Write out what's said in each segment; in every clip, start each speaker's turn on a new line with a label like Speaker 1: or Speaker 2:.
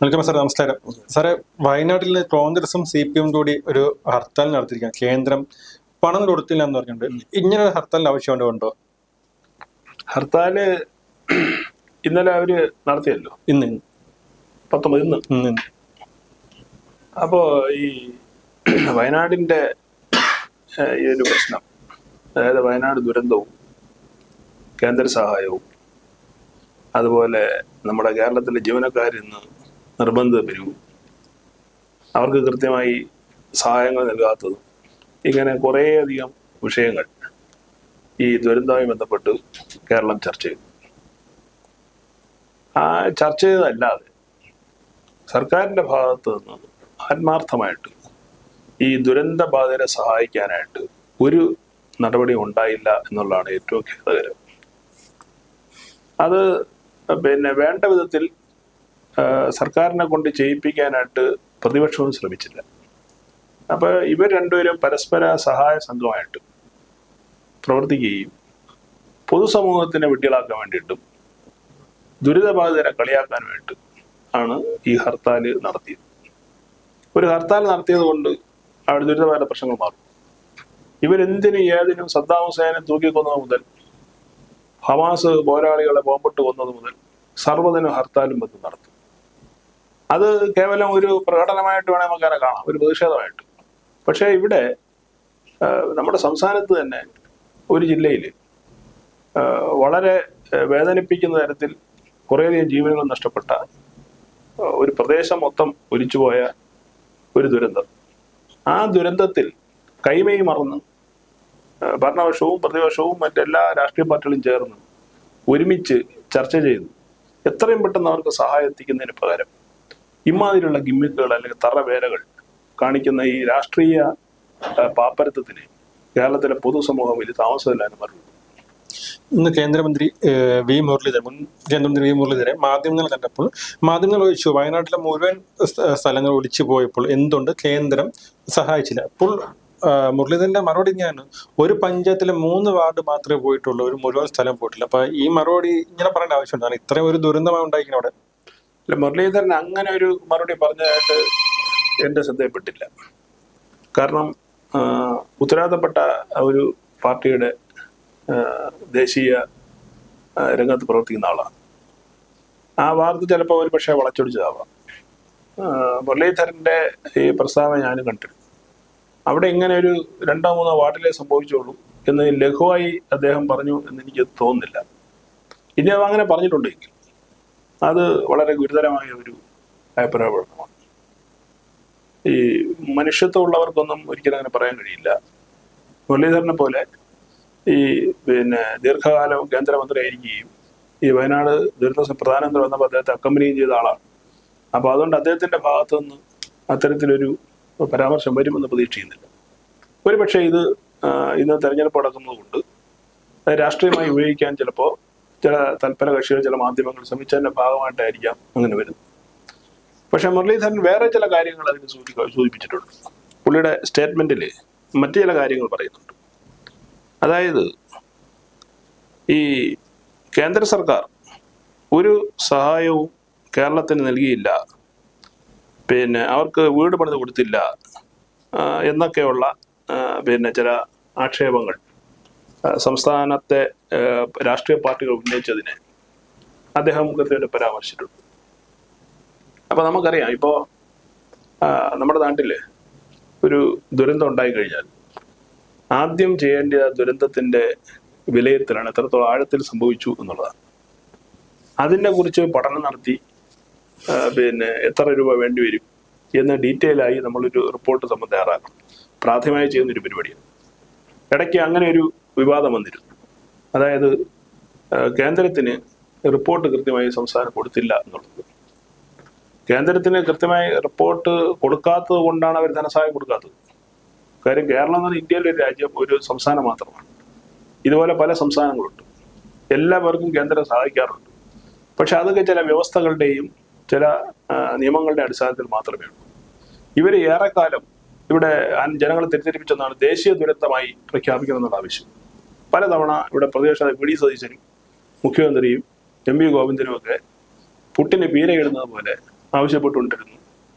Speaker 1: Welcome sir, നമസ്കാരം. സാറേ, വയനാട്ടിൽ കോൺഗ്രസും CPM കൂടി ഒരു ഹർത്താൽ നടത്തിയിരിക്കുകയാണ്. കേന്ദ്രം പണം കൊടുത്തില്ല എന്ന് പറഞ്ഞിട്ടുണ്ട്. ഇങ്ങനെ ഒരു ഹർത്താലിന് ആവശ്യമുണ്ടോ?
Speaker 2: ഹർത്താല് ഇന്നലെ അവര് നടത്തിയല്ലോ,
Speaker 1: ഇന്ന്
Speaker 2: 19. അപ്പോ ഈ വയനാടിന്റെ ഈ ഒരു പ്രശ്നം, അതായത് വയനാട് ദുരന്തവും കേന്ദ്ര സഹായവും അതുപോലെ നമ്മുടെ കേരളത്തിലെ ജീവനക്കാരിൽ നിന്ന് നിർബന്ധിത പിരിവും, അവർക്ക് കൃത്യമായി സഹായങ്ങൾ നൽകാത്തതും, ഇങ്ങനെ കുറേയധികം വിഷയങ്ങൾ ഈ ദുരന്തവുമായി ബന്ധപ്പെട്ട് കേരളം ചർച്ച ചെയ്തു. ആ ചർച്ച ചെയ്തതല്ലാതെ സർക്കാരിൻ്റെ ഭാഗത്ത് നിന്ന് ആത്മാർത്ഥമായിട്ട് ഈ ദുരന്ത ബാധിതരെ സഹായിക്കാനായിട്ട് ഒരു നടപടി ഉണ്ടായില്ല എന്നുള്ളതാണ് ഏറ്റവും ഖേദകരം. അത് വേണ്ട വിധത്തിൽ സർക്കാരിനെ കൊണ്ട് ചെയ്യിപ്പിക്കാനായിട്ട് പ്രതിപക്ഷവും ശ്രമിച്ചില്ല. അപ്പൊ ഇവർ രണ്ടുപേരും പരസ്പര സഹായ സംഘമായിട്ട് പ്രവർത്തിക്കുകയും പൊതുസമൂഹത്തിനെ വിട്ടികളാക്കാൻ വേണ്ടിയിട്ടും ദുരിതബാധിതരെ കളിയാക്കാൻ വേണ്ടിയിട്ട് ആണ് ഈ ഹർത്താൽ നടത്തിയത്. ഒരു ഹർത്താൽ നടത്തിയത് കൊണ്ട് അവിടെ ദുരിതബാധിത പ്രശ്നങ്ങൾ മാറും. ഇവരെന്തിനും ഏതിനും സദ്ദാം ഹുസൈനെ തൂക്കിക്കൊന്നത് മുതൽ ഹമാസ് പോരാളികളെ ബോംബിട്ട് കൊന്നത് മുതൽ സർവ്വദിന ഹർത്താലും ബന്ധം നടത്തും. അത് കേവലം ഒരു പ്രകടനമായിട്ട് വേണേൽ നമുക്കതിനെ കാണാം, ഒരു പ്രതിഷേധമായിട്ട്. പക്ഷേ ഇവിടെ നമ്മുടെ സംസ്ഥാനത്ത് തന്നെ ഒരു ജില്ലയിൽ വളരെ വേദനിപ്പിക്കുന്ന തരത്തിൽ കുറേയധികം ജീവനുകൾ നഷ്ടപ്പെട്ട ഒരു പ്രദേശം മൊത്തം ഒലിച്ചുപോയ ഒരു ദുരന്തം. ആ ദുരന്തത്തിൽ കൈമൈ മറന്ന് ഭരണപക്ഷവും പ്രതിപക്ഷവും മറ്റെല്ലാ രാഷ്ട്രീയ പാർട്ടികളും ചേർന്ന് ഒരുമിച്ച് ചർച്ച ചെയ്തു എത്രയും പെട്ടെന്ന് അവർക്ക് സഹായം എത്തിക്കുന്നതിന് പകരം ഇമാതിരിയുള്ള ഗിമ്മിക്കുകൾ അല്ലെങ്കിൽ തറവേലകൾ കാണിക്കുന്ന ഈ രാഷ്ട്രീയ പാപ്പരത്വത്തിന് കേരളത്തിലെ പൊതുസമൂഹം വലിയ താമസമില്ലാന്ന് പറഞ്ഞു.
Speaker 1: ഇന്ന് കേന്ദ്രമന്ത്രി വി മുരളീധരൻ, മുൻ കേന്ദ്രമന്ത്രി വി മുരളീധരൻ മാധ്യമങ്ങൾ കണ്ടപ്പോൾ മാധ്യമങ്ങൾ ചോദിച്ചു, വയനാട്ടിലെ മുഴുവൻ സ്ഥലങ്ങൾ ഒലിച്ചു പോയപ്പോൾ എന്തുകൊണ്ട് കേന്ദ്രം സഹായിച്ചില്ല? അപ്പോൾ മുരളീധരന്റെ മറുപടി ഇങ്ങനെയാണ്, ഒരു പഞ്ചായത്തിലെ 3 വാർഡ് മാത്രമേ പോയിട്ടുള്ളൂ, ഒരു മുഴുവൻ സ്ഥലം പോയിട്ടില്ല. അപ്പൊ ഈ മറുപടി ഇങ്ങനെ പറയേണ്ട ആവശ്യമുണ്ടാണ്? ഇത്രയും ഒരു ദുരന്തമായി ഉണ്ടായിരിക്കണം അവിടെ.
Speaker 2: അല്ല, മുരളീധരൻ അങ്ങനെ ഒരു മറുപടി പറഞ്ഞതായിട്ട് എന്റെ ശ്രദ്ധയിൽപ്പെട്ടില്ല. കാരണം ഉത്തരവാദിത്തപ്പെട്ട ഒരു പാർട്ടിയുടെ ദേശീയ രംഗത്ത് പ്രവർത്തിക്കുന്ന ആളാണ്. ആ വാർത്ത ചിലപ്പോൾ ഒരു പക്ഷേ വളച്ചൊടിച്ചതാവാം. മുരളീധരന്റെ ഈ പ്രസ്താവന ഞാനും കണ്ടിരുന്നു. അവിടെ ഇങ്ങനെ ഒരു 2-3 വാർഡിലേ സംഭവിച്ചുള്ളൂ എന്ന് ലഘുവായി അദ്ദേഹം പറഞ്ഞു എന്ന് എനിക്ക് തോന്നുന്നില്ല. ഇനി അത് അങ്ങനെ പറഞ്ഞിട്ടുണ്ടെങ്കിൽ അത് വളരെ ഗുരുതരമായ ഒരു അഭിപ്രായപ്രകടനമാണ്. ഈ മനുഷ്യത്വമുള്ളവർക്കൊന്നും ഒരിക്കലും അങ്ങനെ പറയാൻ കഴിയില്ല. മുരളീധരനെ പോലെ ഈ ദീർഘകാലം കേന്ദ്രമന്ത്രിയായിരിക്കുകയും ഈ വയനാട് ദുരന്ത പ്രധാനമന്ത്രി വന്നപ്പോൾ അദ്ദേഹത്തെ അക്കമ്പനിയും ചെയ്ത ആളാണ്. അപ്പോൾ അതുകൊണ്ട് അദ്ദേഹത്തിന്റെ ഭാഗത്തു നിന്ന് അത്തരത്തിലൊരു പരാമർശം വരുമെന്ന് പ്രതീക്ഷിക്കുന്നില്ല. ഒരുപക്ഷെ ഇത് ഇന്ന് തെരഞ്ഞെടുപ്പ് നടക്കുന്നത് കൊണ്ട് രാഷ്ട്രീയമായി ഉപയോഗിക്കാൻ ചിലപ്പോൾ ചില തൽപര കക്ഷികൾ, ചില മാധ്യമങ്ങൾ ശ്രമിച്ചതിന്റെ ഭാഗമായിട്ടായിരിക്കാം അങ്ങനെ വരുന്നത്. പക്ഷെ മുരളീധരൻ വേറെ ചില കാര്യങ്ങൾ അതിന് സൂചിപ്പിച്ചിട്ടുണ്ട്. പുള്ളിയുടെ സ്റ്റേറ്റ്മെന്റിൽ മറ്റു ചില കാര്യങ്ങൾ പറയുന്നുണ്ട്. അതായത് ഈ കേന്ദ്ര സർക്കാർ ഒരു സഹായവും കേരളത്തിന് നൽകിയില്ല, അവർക്ക് വീട് പണിത് കൊടുത്തില്ല എന്നൊക്കെയുള്ള ചില ആക്ഷേപങ്ങൾ സംസ്ഥാനത്തെ രാഷ്ട്രീയ പാർട്ടികൾ ഉന്നയിച്ചതിനെ അദ്ദേഹം കൃത്യമായിട്ട് പരാമർശിച്ചിട്ടുണ്ട്. അപ്പൊ നമുക്കറിയാം, ഇപ്പോ നമ്മുടെ നാട്ടില് ഒരു ദുരന്തം ഉണ്ടായി കഴിഞ്ഞാൽ ആദ്യം ചെയ്യേണ്ട ദുരന്തത്തിന്റെ വിലയിരുത്തലാണ്, എത്രത്തോളം ആഴത്തിൽ സംഭവിച്ചു എന്നുള്ളതാണ്. അതിനെ കുറിച്ച് പഠനം നടത്തി എത്ര രൂപ വേണ്ടിവരും എന്ന് ഡീറ്റെയിൽ ആയി നമ്മളൊരു റിപ്പോർട്ട് തയ്യാറാക്കണം. പ്രാഥമികമായി ചെയ്യുന്നൊരു പരിപാടിയാണ്. ഇടയ്ക്ക് അങ്ങനെ ഒരു വിവാദം വന്നിരുന്നു. അതായത് കേന്ദ്രത്തിന് റിപ്പോർട്ട് കൃത്യമായി സംസ്ഥാനം കൊടുത്തില്ല എന്നുള്ളത്. കേന്ദ്രത്തിന് കൃത്യമായി റിപ്പോർട്ട് കൊടുക്കാത്തത് കൊണ്ടാണ് അവർ ധനസഹായം കൊടുക്കാത്തത്. കാര്യം കേരളം എന്ന് പറഞ്ഞാൽ ഇന്ത്യയിലെ ഒരു രാജ്യം, ഒരു സംസ്ഥാനം മാത്രമാണ്. ഇതുപോലെ പല സംസ്ഥാനങ്ങളുണ്ട്. എല്ലാവർക്കും കേന്ദ്രം സഹായിക്കാറുണ്ട്. പക്ഷെ അതൊക്കെ ചില വ്യവസ്ഥകളുടെയും ചില നിയമങ്ങളുടെ അടിസ്ഥാനത്തിൽ മാത്രമേ ഉള്ളൂ. ഇവർ ഏറെക്കാലം ഇവിടെ ജനങ്ങളെ തെറ്റിദ്ധരിപ്പിച്ചെന്നാണ് ദേശീയ ദുരന്തമായി പ്രഖ്യാപിക്കണമെന്നുള്ള ആവശ്യം. പലതവണ ഇവിടെ പ്രതിപക്ഷ വി.ഡി. സതീശനും മുഖ്യമന്ത്രിയും എം.വി. ഗോവിന്ദനും ഒക്കെ പുട്ടിന് പീരയിടുന്നത് പോലെ ആവശ്യപ്പെട്ടുകൊണ്ടിരുന്നു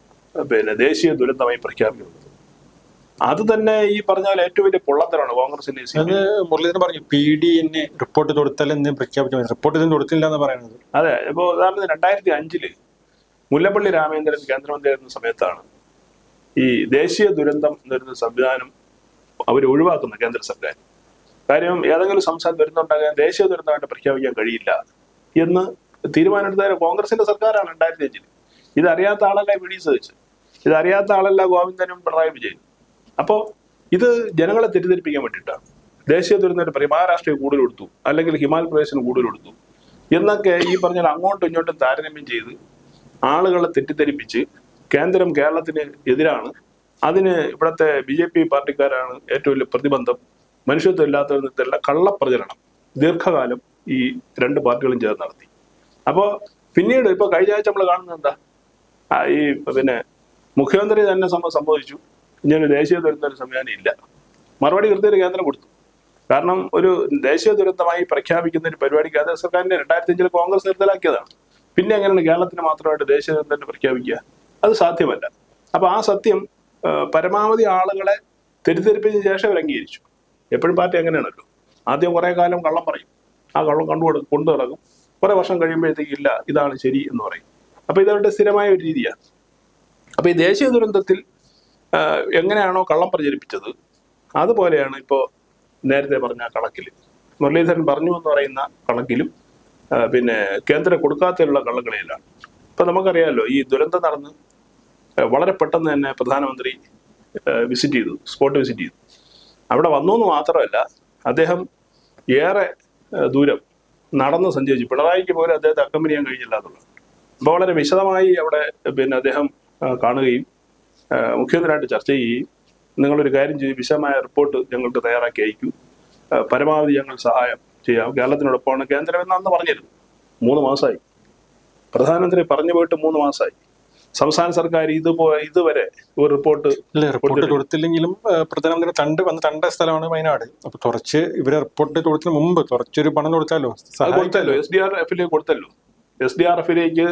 Speaker 2: ദേശീയ ദുരന്തമായി പ്രഖ്യാപിക്കുന്നത്. അത് തന്നെ ഈ പറഞ്ഞാൽ ഏറ്റവും വലിയ പൊള്ളത്തരാണ് കോൺഗ്രസിന്റെ.
Speaker 1: അത് മുരളീധരൻ പറഞ്ഞു PDN റിപ്പോർട്ട് കൊടുത്താലെന്ന് പ്രഖ്യാപിച്ചു, റിപ്പോർട്ട് ഇതും കൊടുത്തില്ല എന്ന് പറയുന്നത്.
Speaker 2: അതെ, ഇപ്പൊ ഉദാഹരണത്തിന് 2005 മുല്ലപ്പള്ളി രാമചന്ദ്രൻ കേന്ദ്രമന്ത്രിയായിരുന്ന സമയത്താണ് ഈ ദേശീയ ദുരന്തം എന്നൊരു സംവിധാനം അവർ ഒഴിവാക്കുന്നത് കേന്ദ്ര സർക്കാർ. കാര്യം ഏതെങ്കിലും സംസ്ഥാനം ദുരന്തം ഉണ്ടാകാൻ ദേശീയ ദുരന്തമായിട്ട് പ്രഖ്യാപിക്കാൻ കഴിയില്ല എന്ന് തീരുമാനമെടുത്ത കോൺഗ്രസിന്റെ സർക്കാരാണ് 2005. ഇതറിയാത്ത ആളല്ല VD സതീശൻ, ഇതറിയാത്ത ആളല്ല ഗോവിന്ദനും പിണറായി വിജയനും. അപ്പോൾ ഇത് ജനങ്ങളെ തെറ്റിദ്ധരിപ്പിക്കാൻ വേണ്ടിയിട്ടാണ്. ദേശീയ ദുരന്തത്തിന് മഹാരാഷ്ട്രയെ കൂടുതൽ കൊടുത്തു, അല്ലെങ്കിൽ ഹിമാചൽ പ്രദേശിന് കൂടുതൽ കൊടുത്തു എന്നൊക്കെ ഈ പറഞ്ഞാൽ അങ്ങോട്ടും ഇങ്ങോട്ടും താരതമ്യം ചെയ്ത് ആളുകളെ തെറ്റിദ്ധരിപ്പിച്ച് കേന്ദ്രം കേരളത്തിന് എതിരാണ്, അതിന് ഇവിടുത്തെ BJP പാർട്ടിക്കാരാണ് ഏറ്റവും വലിയ പ്രതിബന്ധം, മനുഷ്യത്വം ഇല്ലാത്തതെല്ലാം കള്ളപ്രചരണം ദീർഘകാലം ഈ രണ്ട് പാർട്ടികളും ചേർന്ന് നടത്തി. അപ്പോൾ പിന്നീട് ഇപ്പോൾ കഴിഞ്ഞ ആഴ്ച നമ്മൾ കാണുന്നത് എന്താ, ഈ മുഖ്യമന്ത്രി തന്നെ സംബന്ധിച്ചു ഇങ്ങനെ ദേശീയ ദുരന്ത സംവിധാനം ഇല്ല. മറുപടി കൃത്യമായിട്ട് കേന്ദ്രം കൊടുത്തു. കാരണം ഒരു ദേശീയ ദുരന്തമായി പ്രഖ്യാപിക്കുന്ന ഒരു പരിപാടി കേന്ദ്ര സർക്കാരിന്റെ 2005 കോൺഗ്രസ് നിർത്തലാക്കിയതാണ്. പിന്നെ എങ്ങനെയാണ് കേരളത്തിന് മാത്രമായിട്ട് ദേശീയ ദുരന്തം പ്രഖ്യാപിക്കുക? അത് സാധ്യമല്ല. അപ്പൊ ആ സത്യം പരമാവധി ആളുകളെ തെറ്റിദ്ധരിപ്പിച്ച ശേഷം അവർ അംഗീകരിച്ചു. എപ്പോഴും പാർട്ടി അങ്ങനെയാണല്ലോ, ആദ്യം കുറെ കാലം കള്ളം പറയും, ആ കള്ളം കൊണ്ടു നടക്കും, കുറെ വർഷം കഴിയുമ്പോഴത്തേക്ക് ഇല്ല ഇതാണ് ശരി എന്ന് പറയും. അപ്പൊ ഇതവരുടെ സ്ഥിരമായ ഒരു രീതിയാണ്. അപ്പൊ ഈ ദേശീയ ദുരന്തത്തിൽ എങ്ങനെയാണോ കള്ളം പ്രചരിപ്പിച്ചത് അതുപോലെയാണ് ഇപ്പോൾ നേരത്തെ പറഞ്ഞ കണക്കിൽ മുരളീധരൻ പറഞ്ഞു എന്ന് പറയുന്ന കണക്കിലും കേന്ദ്രം കൊടുക്കാത്തതിലുള്ള കള്ളക്കളിയിലാണ്. ഇപ്പൊ നമുക്കറിയാമല്ലോ, ഈ ദുരന്തം നടന്ന് വളരെ പെട്ടെന്ന് തന്നെ പ്രധാനമന്ത്രി വിസിറ്റ് ചെയ്തു, സ്പോട്ട് വിസിറ്റ് ചെയ്തു. അവിടെ വന്നു എന്ന് മാത്രമല്ല, അദ്ദേഹം ഏറെ ദൂരം നടന്ന് സഞ്ചരിച്ചു. പിണറായിക്ക് പോലും അദ്ദേഹത്തെ അക്കമ്പനി ചെയ്യാൻ കഴിഞ്ഞില്ല എന്നുള്ളത്. അപ്പോൾ വളരെ വിശദമായി അവിടെ അദ്ദേഹം കാണുകയും മുഖ്യമന്ത്രിയായിട്ട് ചർച്ച ചെയ്യുകയും നിങ്ങളൊരു കാര്യം ചെയ്ത് വിശദമായ റിപ്പോർട്ട് ഞങ്ങൾക്ക് തയ്യാറാക്കി അയക്കൂ, പരമാവധി ഞങ്ങൾ സഹായം ചെയ്യാം, കേരളത്തിനോടൊപ്പമാണ് കേന്ദ്രം എന്ന് അന്ന് പറഞ്ഞിരുന്നു. 3 മാസമായി പ്രധാനമന്ത്രി പറഞ്ഞു പോയിട്ട് 3 മാസമായി. സംസ്ഥാന സർക്കാർ ഇതുവരെ ഒരു റിപ്പോർട്ട്
Speaker 1: കൊടുത്തില്ലെങ്കിലും പ്രധാനമന്ത്രി കണ്ട സ്ഥലമാണ് വയനാട്. അപ്പൊ കുറച്ച് ഇവരെ റിപ്പോർട്ട് കൊടുത്തിന് മുമ്പ് കുറച്ചൊരു പണം കൊടുത്താലോ,
Speaker 2: SDRF കൊടുത്തല്ലോ. SDRF-ലേക്ക്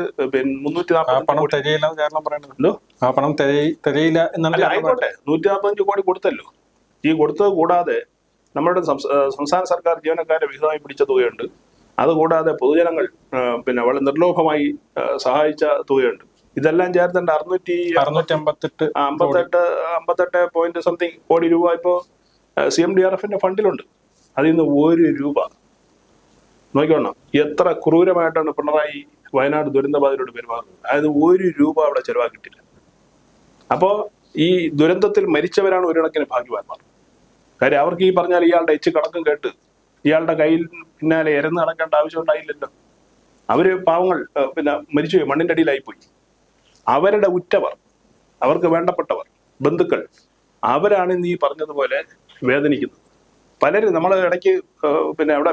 Speaker 2: 340
Speaker 1: പണം തികയില്ല കാരണം പറയുന്നത്. ആ പണം തികയില്ല എന്നാണ്.
Speaker 2: ആയിക്കോട്ടെ, 145 കോടി കൊടുത്തല്ലോ. ഈ കൊടുത്തത് കൂടാതെ നമ്മുടെ സംസ്ഥാന സർക്കാർ ജീവനക്കാരെ വിഹിതമായി പിടിച്ച തുകയുണ്ട്. അതുകൂടാതെ പൊതുജനങ്ങൾ വളരെ നിർലോഭമായി സഹായിച്ച തുകയുണ്ട്. ഇതെല്ലാം ചേർത്തേണ്ട 58 സംതിങ് കോടി രൂപ ഇപ്പോൾ CMDRF-ന്റെ ഫണ്ടിലുണ്ട്. അതിൽ നിന്ന് 1 രൂപ നോക്കിക്കോണം. എത്ര ക്രൂരമായിട്ടാണ് പിണറായി വയനാട് ദുരന്തബാധിതരോട് പെരുമാറുന്നത്. അതായത് 1 രൂപ അവിടെ ചെലവാക്കിയിട്ടില്ല. അപ്പോൾ ഈ ദുരന്തത്തിൽ മരിച്ചവരാണ് ഒരു കണക്കിന് ഭാഗ്യവാന്മാർ. കാര്യം അവർക്ക് ഈ പറഞ്ഞാൽ ഇയാളുടെ കണക്കും കേട്ട് ഇയാളുടെ കയ്യിൽ പിന്നാലെ ഇരന്ന് നടക്കേണ്ട ആവശ്യം ഉണ്ടായില്ലല്ലോ. അവര് പാവങ്ങൾ മരിച്ചുപോയി, മണ്ണിന്റെ അടിയിലായിപ്പോയി. അവരുടെ ഉറ്റവർ, അവർക്ക് വേണ്ടപ്പെട്ടവർ, ബന്ധുക്കൾ, അവരാണ് ഇന്ന് ഈ പറഞ്ഞതുപോലെ വേദനിക്കുന്നത്. പലരും നമ്മൾ ഇടയ്ക്ക് അവിടെ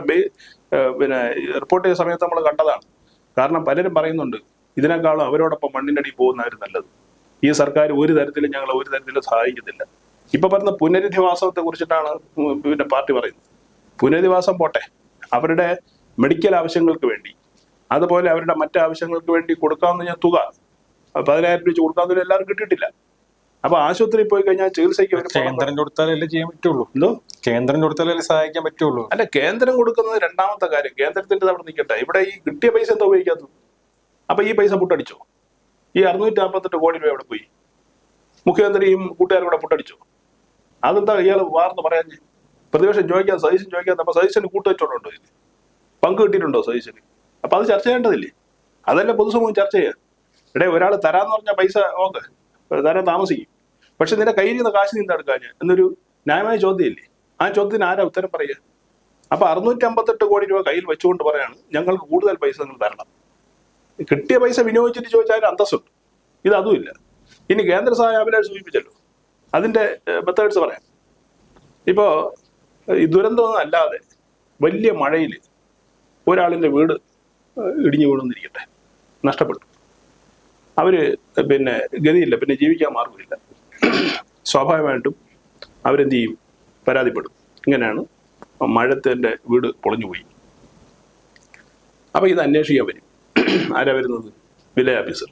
Speaker 2: റിപ്പോർട്ട് ചെയ്ത സമയത്ത് നമ്മൾ കണ്ടതാണ്. കാരണം പലരും പറയുന്നുണ്ട് ഇതിനേക്കാളും അവരോടൊപ്പം മണ്ണിന്റെ അടിയിൽ പോകുന്നവർ നല്ലത്, ഈ സർക്കാർ ഒരു തരത്തിലും ഞങ്ങളെ ഒരു തരത്തിലും സഹായിക്കുന്നില്ല. ഇപ്പൊ പറയുന്ന പുനരധിവാസത്തെ കുറിച്ചിട്ടാണ് പാർട്ടി പറയുന്നത്. പുനരധിവാസം പോട്ടെ, അവരുടെ മെഡിക്കൽ ആവശ്യങ്ങൾക്ക് വേണ്ടി, അതുപോലെ അവരുടെ മറ്റു ആവശ്യങ്ങൾക്ക് വേണ്ടി കൊടുക്കാവുന്ന തുക 10,000 രൂപ കൊടുക്കാവുന്ന എല്ലാവരും കിട്ടിയിട്ടില്ല. അപ്പൊ ആശുപത്രിയിൽ പോയി കഴിഞ്ഞാൽ ചികിത്സയ്ക്ക്
Speaker 1: കേന്ദ്രം കൊടുത്താലല്ലേ ചെയ്യാൻ പറ്റുള്ളൂ. കേന്ദ്രം കൊടുത്താലല്ലേ സഹായിക്കാൻ പറ്റുള്ളൂ.
Speaker 2: അല്ല, കേന്ദ്രം കൊടുക്കുന്നത് രണ്ടാമത്തെ കാര്യം. കേന്ദ്രത്തിന്റെ അവിടെ നിൽക്കട്ടെ, ഇവിടെ ഈ കിട്ടിയ പൈസ എന്താ ഉപയോഗിക്കാത്തത്? അപ്പൊ ഈ പൈസ പുട്ടടിച്ചോ? ഈ 648 കോടി രൂപ എവിടെ പോയി? മുഖ്യമന്ത്രിയും കൂട്ടുകാരും കൂടെ പുട്ടടിച്ചോ? അതെന്താ ഇയാൾ വാർന്ന് പറയാൻ? പ്രതിപക്ഷം ചോദിക്കാൻ, സതീശൻ ചോദിക്കാൻ, അപ്പൊ സതീശന് കൂട്ടുവെച്ചോണ്ടുണ്ടോ? ഇതിന് പങ്ക് കിട്ടിയിട്ടുണ്ടോ സതീശന്? അപ്പൊ അത് ചർച്ച ചെയ്യേണ്ടതില്ലേ? അതല്ലേ പൊതുസമൂഹം ചർച്ച ചെയ്യാൻ. ഒരാൾ തരാന്ന് പറഞ്ഞ പൈസ ഓക്കെ തരാൻ താമസിക്കും, പക്ഷെ നിന്റെ കയ്യിൽ നിന്ന് കാശ് നീന്തെടുക്കാൻ എന്നൊരു ന്യായമായ ചോദ്യമില്ലേ? ആ ചോദ്യത്തിന് ആരാ ഉത്തരം പറയുക? അപ്പൊ 658 കോടി രൂപ കയ്യിൽ വെച്ചുകൊണ്ട് പറയാണ് ഞങ്ങൾക്ക് കൂടുതൽ പൈസ നിങ്ങൾ തരണം. കിട്ടിയ പൈസ വിനിയോഗിച്ചിട്ട് ചോദിച്ചാൽ അന്തസ്സുണ്ട്. ഇത് അതുമില്ല. ഇനി കേന്ദ്ര സഹായം അഭിലാഷ് സൂചിപ്പിച്ചല്ലോ, അതിന്റെ മെത്തേഡ്സ് പറയാം. ഇപ്പോ ഈ ദുരന്തമൊന്നും അല്ലാതെ വലിയ മഴയിൽ ഒരാളിന്റെ വീട് ഇടിഞ്ഞു വീണെന്നിരിക്കട്ടെ, നഷ്ടപ്പെട്ടു. അവര് ഗതിയില്ല, പിന്നെ ജീവിക്കാൻ മാർഗമില്ല. സ്വാഭാവികമായിട്ടും അവരെന്ത് ചെയ്യും? പരാതിപ്പെടും. ഇങ്ങനെയാണ് മഴത്തിന്റെ വീട് പൊളിഞ്ഞുപോയി. അപ്പൊ ഇത് അന്വേഷിക്കാൻ വരും. ആരാ വരുന്നത്? Village officer.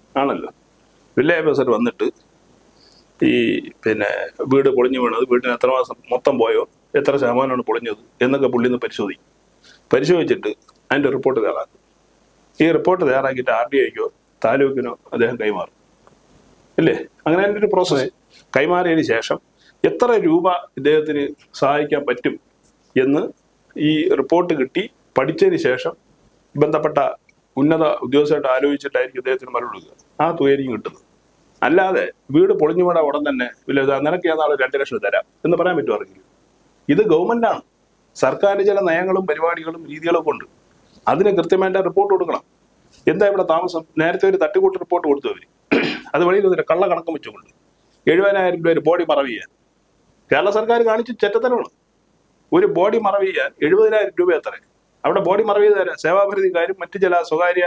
Speaker 2: ആണല്ലോ. വില്ലേജ് ഓഫീസർ വന്നിട്ട് ഈ പിന്നെ വീട് പൊളിഞ്ഞു വീണത്, വീട്ടിന് എത്ര മാസം മൊത്തം പോയോ, എത്ര ശതമാനമാണ് പൊളിഞ്ഞത് എന്നൊക്കെ പുള്ളിന്ന് പരിശോധിച്ചിട്ട് അതിൻ്റെ റിപ്പോർട്ട് തയ്യാറാക്കും. ഈ റിപ്പോർട്ട് തയ്യാറാക്കിയിട്ട് RDIക്കോ താലൂക്കിനോ അദ്ദേഹം കൈമാറും, ഇല്ലേ? അങ്ങനെ അതിൻ്റെ ഒരു പ്രോസസ്സ്. കൈമാറിയതിന് ശേഷം എത്ര രൂപ ഇദ്ദേഹത്തിന് സഹായിക്കാൻ പറ്റും എന്ന് ഈ റിപ്പോർട്ട് കിട്ടി പഠിച്ചതിന് ശേഷം ബന്ധപ്പെട്ട ഉന്നത ഉദ്യോഗസ്ഥരായിട്ട് ആലോചിച്ചിട്ടായിരിക്കും ഇദ്ദേഹത്തിന് മറുപടി കൊടുക്കുക. ആ തുകയായിരിക്കും കിട്ടുന്നത്. അല്ലാതെ വീട് പൊളിഞ്ഞു വീണ ഉടൻ തന്നെ നിനക്ക് ഞാൻ നാളെ 2 ലക്ഷം തരാം എന്ന് പറയാൻ പറ്റുമായിരിക്കും. ഇത് ഗവൺമെന്റാണ്. സർക്കാരിന് ചില നയങ്ങളും പരിപാടികളും രീതികളൊക്കെ ഉണ്ട്. അതിന് കൃത്യമായിട്ട് റിപ്പോർട്ട് കൊടുക്കണം. എന്താ ഇവിടെ താമസം? നേരത്തെ ഒരു തട്ടിക്കൂട്ട് റിപ്പോർട്ട് കൊടുത്തു അവർ. അത് വെളിയിൽ കള്ള കണക്കം വെച്ചുകൊണ്ട് 70,000 രൂപ ഒരു ബോഡി മറവ് ചെയ്യാൻ കേരള സർക്കാർ കാണിച്ച് ചെറ്റത്തരമാണ്. ഒരു ബോഡി മറവ് ചെയ്യാൻ 70,000 രൂപ എത്ര? അവിടെ ബോഡി മറവ് ചെയ്ത് തരാം സേവാഭാരതിക്കാരും മറ്റു ചില സ്വകാര്യ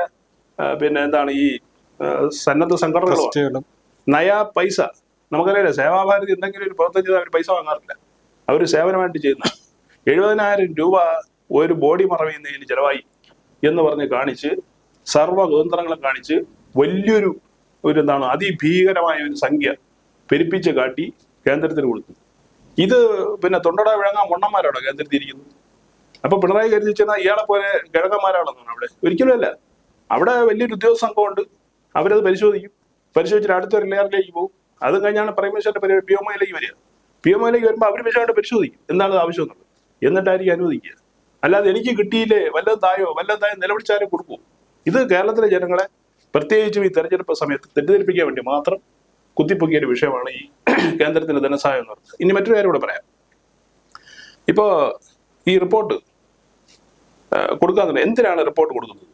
Speaker 2: ഈ സന്നദ്ധ സംഘടനകളും നയാ പൈസ. നമുക്കറിയാം സേവാഭാരതി എന്തെങ്കിലും ഒരു പ്രവർത്തനം ചെയ്താൽ അവർ പൈസ വാങ്ങാറില്ല. അവർ സേവനമായിട്ട് ചെയ്യുന്ന 70,000 രൂപ ഒരു ബോഡി മറവ് ചെയ്യുന്നതിന് ചെലവായി എന്ന് പറഞ്ഞ് കാണിച്ച് സർവ്വതന്ത്രങ്ങളും കാണിച്ച് വലിയൊരു അതിഭീകരമായ ഒരു സംഖ്യ പെരുപ്പിച്ച് കാട്ടി കേന്ദ്രത്തിന് കൊടുത്തു. ഇത് തൊണ്ടട വിഴങ്ങാൻ മൊണ്ണന്മാരാണോ കേന്ദ്രത്തിൽ ഇരിക്കുന്നത്? അപ്പൊ പിണറായി കരുതി ചെന്നാൽ ഇയാളെ പോലെ കിഴക്കന്മാരാണെന്നാണ് അവിടെ? ഒരിക്കലും അല്ല. അവിടെ വലിയൊരു ഉദ്യോഗസ്ഥ സംഘമുണ്ട്. അവരത് പരിശോധിച്ചിട്ട് അടുത്തൊരു ലെയറിലേക്ക് പോകും. അത് കഴിഞ്ഞാണ് പ്രൈം മിനിസ്റ്ററിന്റെ PMOയിലേക്ക് വരിക. PMOയിലേക്ക് വരുമ്പോൾ അവർ വിശദമായിട്ട് പരിശോധിക്കും എന്താണ് ആവശ്യം എന്നുള്ളത്, എന്നിട്ടായിരിക്കും അനുവദിക്കുക. അല്ലാതെ എനിക്ക് കിട്ടിയില്ലേ, വല്ലതും തായോ നിലവിളിച്ചാലും കൊടുക്കൂ. ഇത് കേരളത്തിലെ ജനങ്ങളെ പ്രത്യേകിച്ചും ഈ തെരഞ്ഞെടുപ്പ് സമയത്ത് തെറ്റിദ്ധരിപ്പിക്കാൻ വേണ്ടി മാത്രം കുത്തിപ്പൊക്കിയ ഒരു വിഷയമാണ് ഈ കേന്ദ്രത്തിന്റെ ധനസഹായം എന്ന് പറയുന്നത്. ഇനി മറ്റൊരു കാര്യം കൂടെ പറയാം. ഇപ്പോ ഈ റിപ്പോർട്ട് കൊടുക്കാന്നുണ്ട്. എന്തിനാണ് റിപ്പോർട്ട് കൊടുക്കുന്നത്?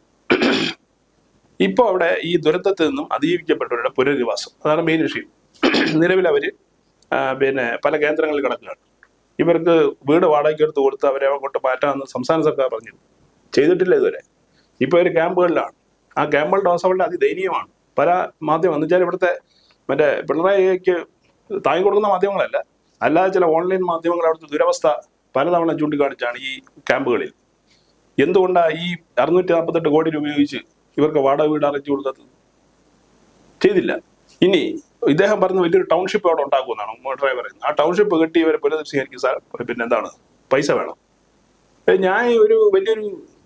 Speaker 2: ഇപ്പോൾ അവിടെ ഈ ദുരന്തത്തിൽ നിന്നും അതിജീവിക്കപ്പെട്ടവരുടെ പുനരധിവാസം, അതാണ് മെയിൻ വിഷയം. നിലവിൽ അവര് പല കേന്ദ്രങ്ങളിൽ കിടക്കുകയാണ്. ഇവർക്ക് വീട് വാടകയ്ക്ക് എടുത്ത് കൊടുത്ത് അവരെ അങ്ങോട്ട് മാറ്റാമെന്ന് സംസ്ഥാന സർക്കാർ പറഞ്ഞിരുന്നു. ചെയ്തിട്ടില്ല ഇതുവരെ. ഇപ്പോൾ ഒരു ക്യാമ്പുകളിലാണ്. ആ ക്യാമ്പുകളുടെ അവസ്ഥ വളരെ അതിദയനീയമാണ്. പല മാധ്യമം എന്ന് വെച്ചാൽ ഇവിടുത്തെ പിണറായിക്ക് താങ്ങി കൊടുക്കുന്ന മാധ്യമങ്ങളല്ല, അല്ലാതെ ചില ഓൺലൈൻ മാധ്യമങ്ങൾ അവിടുത്തെ ദുരവസ്ഥ പലതവണ ചൂണ്ടിക്കാണിച്ചാണ് ഈ ക്യാമ്പുകളിൽ. എന്തുകൊണ്ടാണ് ഈ 648 കോടി രൂപ ഉപയോഗിച്ച് ഇവർക്ക് വാടക വീട് അറേഞ്ച് കൊടുത്തത്? ചെയ്തില്ല. ഇനി ഇദ്ദേഹം പറഞ്ഞ വലിയൊരു ടൗൺഷിപ്പ് അവിടെ ഉണ്ടാക്കുമെന്നാണ് ഡ്രൈവർ പറയുന്നത്. ആ ടൗൺഷിപ്പ് കെട്ടി ഇവരെ പുനരധിവസിക്കാൻ പൈസ വേണം. ഞാൻ ഒരു വലിയൊരു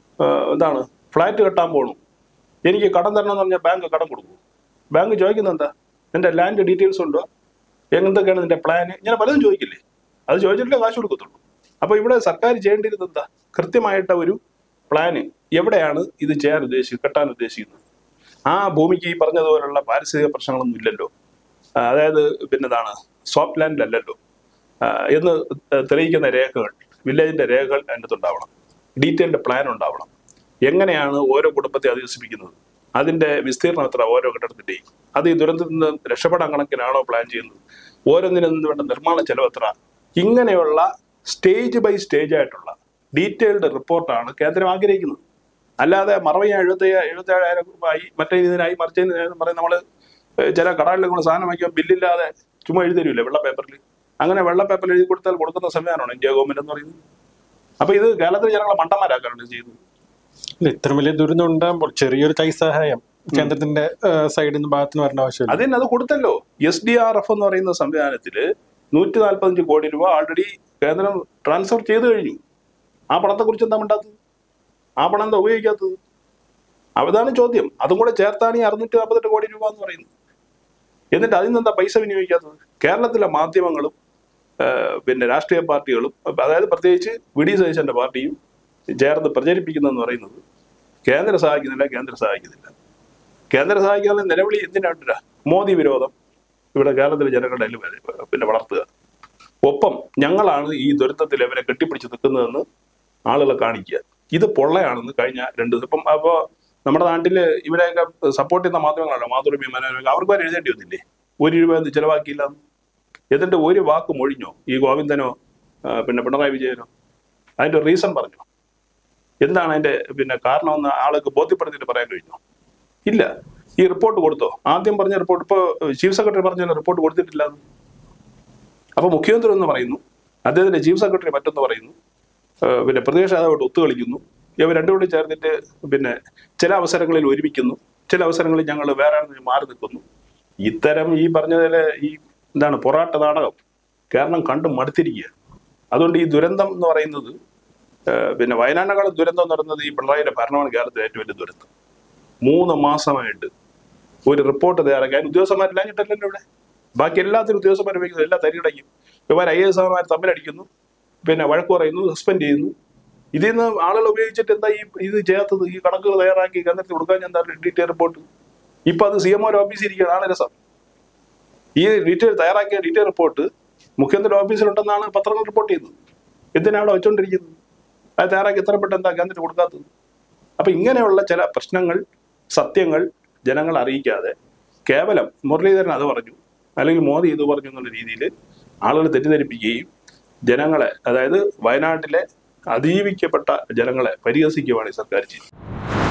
Speaker 2: ഫ്ലാറ്റ് കെട്ടാൻ പോകണം, എനിക്ക് കടം തരണം എന്ന് പറഞ്ഞാൽ ബാങ്ക് കടം കൊടുക്കും. ബാങ്ക് ചോദിക്കുന്നത് എന്താ? നിന്റെ ലാൻഡ് ഡീറ്റെയിൽസ് ഉണ്ടോ, എന്തൊക്കെയാണ് നിന്റെ പ്ലാന്, ഇങ്ങനെ പലതും ചോദിക്കില്ലേ? അത് ചോദിച്ചിട്ടേ കാശ് കൊടുക്കത്തുള്ളൂ. അപ്പൊ ഇവിടെ സർക്കാർ ചെയ്യേണ്ടിയിരുന്നത് എന്താ? കൃത്യമായിട്ട ഒരു പ്ലാന്, എവിടെയാണ് ഇത് ചെയ്യാൻ കെട്ടാൻ ഉദ്ദേശിക്കുന്നത്. ആ ഭൂമിക്ക് ഈ പറഞ്ഞതുപോലുള്ള പാരിസ്ഥിതിക പ്രശ്നങ്ങളൊന്നും ഇല്ലല്ലോ, അതായത് സോഫ്റ്റ് ലാൻഡിലല്ലല്ലോ എന്ന് തെളിയിക്കുന്ന രേഖകൾ, വില്ലേജിന്റെ രേഖകൾ അതിൻ്റെ ഉണ്ടാവണം. ഡീറ്റെയിൽഡ് പ്ലാൻ ഉണ്ടാവണം. എങ്ങനെയാണ് ഓരോ കുടുംബത്തെ അധിവസിപ്പിക്കുന്നത്, അതിന്റെ വിസ്തീർണം എത്ര ഓരോ കെട്ടിടത്തിന്റെയും, അത് ഈ ദുരന്തത്തിൽ നിന്ന് രക്ഷപ്പെടാൻ കണക്കിനാണോ പ്ലാൻ ചെയ്യുന്നത്, ഓരോന്നിനും വേണ്ട നിർമ്മാണ ചെലവ് എത്ര, ഇങ്ങനെയുള്ള സ്റ്റേജ് ബൈ സ്റ്റേജ് ആയിട്ടുള്ള ഡീറ്റെയിൽഡ് റിപ്പോർട്ടാണ് കേന്ദ്രം ആഗ്രഹിക്കുന്നത്. അല്ലാതെ മറവ് 77,000 രൂപയായി മറ്റേ ഇതിനായി മറിച്ചതിന് പറയും. നമ്മൾ ചില കടകളിൽ നമ്മൾ സാധനം വയ്ക്കുമ്പോൾ ബില്ലില്ലാതെ ചുമ്മാ എഴുതരുമില്ലേ വെള്ള പേപ്പറിൽ? അങ്ങനെ വെള്ള പേപ്പറിൽ എഴുതി കൊടുത്താൽ കൊടുക്കുന്ന സംവിധാനമാണ് ഇന്ത്യ ഗവൺമെന്റ് എന്ന് പറയുന്നത്. അപ്പൊ ഇത് കേരളത്തിലെ ജനങ്ങളെ മണ്ടന്മാരാക്കാനാണ് ചെയ്യുന്നത്.
Speaker 1: ഇത്ര വലിയ ദുരന്തം ഉണ്ടാകുമ്പോൾ ചെറിയൊരു കൈ സഹായം കേന്ദ്രത്തിന്റെ സൈഡിൽ നിന്ന് ഭാഗത്തിന് വരേണ്ട ആവശ്യമില്ല.
Speaker 2: അതിന് അത് കൊടുത്തല്ലോ. SDRF എന്ന് പറയുന്ന സംവിധാനത്തില് 145 കോടി രൂപ ആൾറെഡി കേന്ദ്രം ട്രാൻസ്ഫർ ചെയ്തു കഴിഞ്ഞു. ആ പണത്തെ കുറിച്ച് എന്താ മിണ്ടാത്തത്? ആ പണം എന്താ ഉപയോഗിക്കാത്തത്? അതാണ് ചോദ്യം. അതും കൂടെ ചേർത്താണ് ഈ 648 കോടി രൂപ എന്ന് പറയുന്നത്. എന്നിട്ട് അതിൽ നിന്നെന്താ പൈസ വിനിയോഗിക്കാത്തത്? കേരളത്തിലെ മാധ്യമങ്ങളും രാഷ്ട്രീയ പാർട്ടികളും, അതായത് പ്രത്യേകിച്ച് VD സതീശന്റെ പാർട്ടിയും ചേർന്ന് പ്രചരിപ്പിക്കുന്നതെന്ന് പറയുന്നത് കേന്ദ്രം സഹായിക്കുന്നില്ല. കേന്ദ്രം സഹായിക്കാതെ നിലവിളി എന്തിനായിട്ടില്ല? മോദി വിരോധം ഇവിടെ കേരളത്തിലെ ജനങ്ങളുടെ വളർത്തുക. ഒപ്പം ഞങ്ങളാണ് ഈ ദുരന്തത്തിൽ ഇവരെ കെട്ടിപ്പിടിച്ച് നിൽക്കുന്നതെന്ന് ആളുകളെ കാണിക്കുക. ഇത് പൊള്ളയാണെന്ന് കഴിഞ്ഞ 2 ദിവസം അപ്പോൾ നമ്മുടെ നാട്ടില് ഇവരെയൊക്കെ സപ്പോർട്ട് ചെയ്യുന്ന മാധ്യമങ്ങളാണല്ലോ, മാതൃഭൂമി, മനോരമ, അവർക്ക് വരെ എഴുതേണ്ടി വന്നില്ലേ 1 രൂപ ഒന്നും ചിലവാക്കിയില്ല? എന്നിട്ട് ഒരു വാക്ക് മൊഴിഞ്ഞോ ഈ ഗോവിന്ദനോ പിണറായി വിജയനോ? അതിന്റെ റീസൺ പറഞ്ഞോ? എന്താണ് അതിന്റെ കാരണമെന്ന് ആൾക്ക് ബോധ്യപ്പെടുത്തിയിട്ട് പറയാൻ കഴിഞ്ഞോ? ഇല്ല. ഈ റിപ്പോർട്ട് കൊടുത്തോ? ആദ്യം പറഞ്ഞ റിപ്പോർട്ട് ഇപ്പോൾ ചീഫ് സെക്രട്ടറി പറഞ്ഞ റിപ്പോർട്ട് കൊടുത്തിട്ടില്ല. അപ്പൊ മുഖ്യമന്ത്രി എന്ന് പറയുന്നു, അദ്ദേഹത്തിന്റെ ചീഫ് സെക്രട്ടറി മറ്റൊന്ന് പറയുന്നു, പ്രതിപക്ഷ നേതാവായിട്ട് ഒത്തുകളിക്കുന്നു. ഇവർ രണ്ടുകൂടി ചേർന്നിട്ട് ചില അവസരങ്ങളിൽ ഒരുമിക്കുന്നു, ചില അവസരങ്ങളിൽ ഞങ്ങൾ വേറെ മാറി നിൽക്കുന്നു. ഇത്തരം ഈ പറഞ്ഞതിലെ ഈ എന്താണ് പൊറാട്ട നാടകം കേരളം കണ്ടു മടുത്തിരിക്കുക. അതുകൊണ്ട് ഈ ദുരന്തം എന്ന് പറയുന്നത് പിന്നെ വയനാടിനേക്കാളും ദുരന്തം എന്ന് പറയുന്നത് ഈ പിണറായിയുടെ ഭരണമാണ് കേരളത്തിലെ ഏറ്റവും വലിയ ദുരന്തം. 3 മാസമായിട്ട് ഒരു റിപ്പോർട്ട് തയ്യാറാക്കാൻ ഉദ്യോഗസ്ഥന്മാരില്ലാഞ്ഞിട്ടല്ലോ ഇവിടെ. ബാക്കി എല്ലാത്തിനും ഉദ്യോഗസ്ഥന്മാർ ഉപയോഗിക്കുന്നത് എല്ലാ തരികടയ്ക്കും. ഇവർ IAS തമ്മിലടിക്കുന്നു, പിന്നെ വഴക്ക് പറയുന്നു, സസ്പെൻഡ് ചെയ്യുന്നു. ഇതിൽ നിന്ന് ആളുകൾ ഉപയോഗിച്ചിട്ട് എന്താ ഇത് ചെയ്യാത്തത്? ഈ കണക്കുകൾ തയ്യാറാക്കി കേന്ദ്രത്തിൽ കൊടുക്കാൻ എന്താ ഡീറ്റെയിൽ റിപ്പോർട്ട്? ഇപ്പൊ അത് CMO ഓഫീസിൽ ഇരിക്കുകയാണ് രസം. ഈ തയ്യാറാക്കിയ ഡീറ്റെയിൽ റിപ്പോർട്ട് മുഖ്യമന്ത്രി ഓഫീസിലുണ്ടെന്നാണ് പത്രങ്ങൾ റിപ്പോർട്ട് ചെയ്തത്. എന്തിനാണ് അവിടെ വെച്ചോണ്ടിരിക്കുന്നത്? അത് തയ്യാറാക്കി എത്ര പെട്ടെന്ന് എന്താ കേന്ദ്രത്തിൽ കൊടുക്കാത്തത്? അപ്പൊ ഇങ്ങനെയുള്ള ചില പ്രശ്നങ്ങൾ, സത്യങ്ങൾ ജനങ്ങൾ അറിയിക്കാതെ കേവലം മുരളീധരൻ അത് പറഞ്ഞു അല്ലെങ്കിൽ മോദി ഇത് പറഞ്ഞു എന്നുള്ള രീതിയിൽ ആളുകൾ തെറ്റിദ്ധരിപ്പിക്കുകയും ജനങ്ങളെ, അതായത് വയനാട്ടിലെ അതിജീവിക്കപ്പെട്ട ജനങ്ങളെ പരിഹസിക്കുകയാണ് ഈ സർക്കാർ ചെയ്യുന്നത്.